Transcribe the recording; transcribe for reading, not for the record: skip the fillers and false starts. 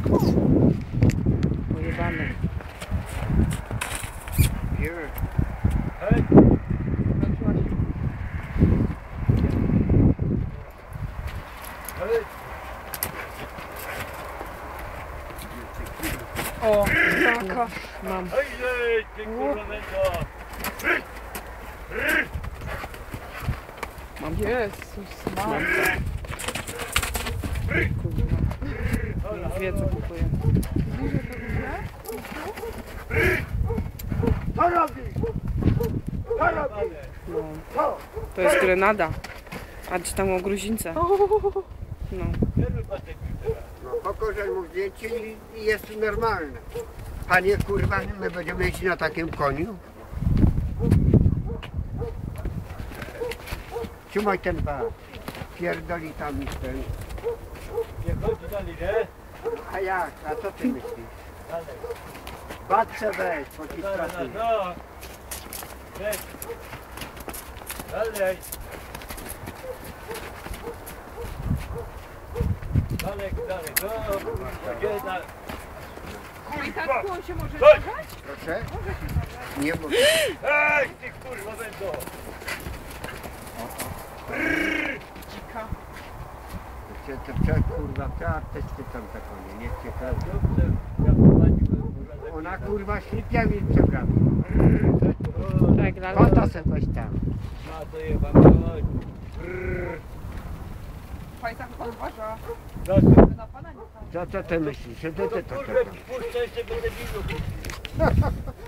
Pojebane. Hej! Hej! O, taka mam. Hej, hej, ty kurwa wędko! Mam. Jezus, mam. Kurwa. Wie co kupuję. Co robisz? Co robisz? No. To jest grenada. A czy tam o gruzińce? No. No pokażę mu zdjęcie i jest normalne. Panie kurwa, my będziemy jeździć na takim koniu? Trzymaj ten bar. Pierdoli tam mi ten. Nie chodzi dalej, nie? A jak? A co ty myślisz? Dalej. Batce weź, Dalej, pociskać. no. Weź. Dalej. Dalej, dalej, no. Gdzie dalej? I tak on się może Chodź. zabrać? Proszę? Nie mogę. Ej, ty kurwa wędko! Dzika. Te kurwa, te artysty tam te konie, niech cię każdy. Dobrze, ja prowadziłem. Ona kurwa ślipiami przeprawi. Tak, lalka. Kota se weź tam. Ma to jebane, chodź. Fajta chyba uważa. Dobrze. Na pana nie stanie. Co ty myślisz? Że ty to Kurwa, czekasz? puszczaj się, będę widział.